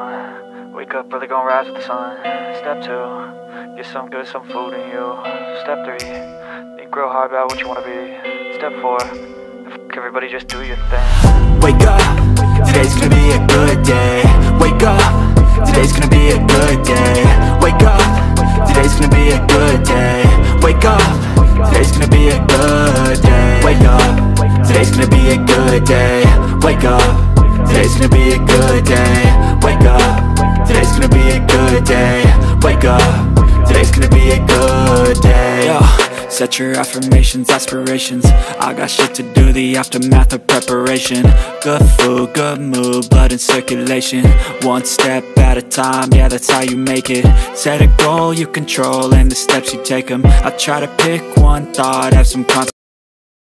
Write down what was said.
1, wake up early, gon' rise with the sun. Step 2, get some good, some food in you. Step 3, think real hard about what you wanna be. Step 4, fuck everybody, just do your thing. Wake up, today's gonna be a good day. Wake up, today's gonna be a good day. Wake up, today's gonna be a good day. Wake up, today's gonna be a good day. Wake up, today's gonna be a good day. Wake up, today's gonna be a good day. Wake up, today's gonna be a good day. Wake up, today's gonna be a good day. Yo, set your affirmations, aspirations. I got shit to do, the aftermath of preparation. Good food, good mood, blood in circulation. One step at a time, yeah, that's how you make it. Set a goal you control and the steps you take them. I try to pick one thought, have some